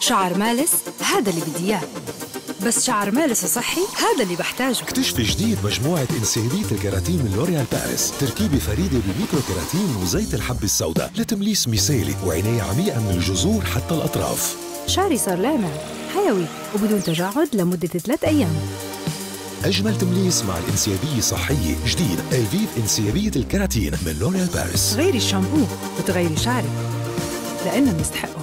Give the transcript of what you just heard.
شعر مالس هذا اللي بدي اياه، بس شعر مالس وصحي هذا اللي بحتاجه. اكتشفي جديد مجموعة انسيابية الكيراتين من لوريال باريس، تركيبة فريدة بميكرو كيراتين وزيت الحبة السوداء لتمليس مثالي وعناية عميقة من الجذور حتى الأطراف. شعري صار لامع حيوي وبدون تجاعد لمدة 3 أيام. أجمل تمليس مع الانسيابية الصحية. جديد الفيف انسيابية الكيراتين من لوريال باريس. غيري الشامبو وتغيري شعرك لأنه مستحق.